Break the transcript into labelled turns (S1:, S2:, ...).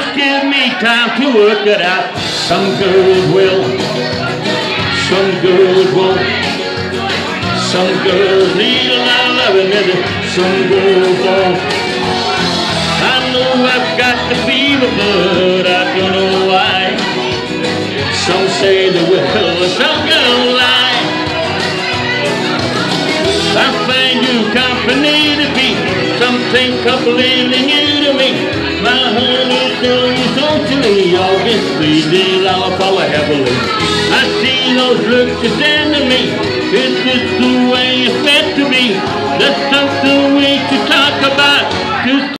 S1: Just give me time to work it out. Some girls will, some girls won't. Some girls need a lot of loving, and some girls won't. I know I've got the fever, but I don't know why. Some say they will, some girls lie. I find you company to be something completely new to me. My honey, so you socially, obviously, I'll follow heavily. I see those looks you send to me. It's just the way you're meant to be. That's something we should talk about. Just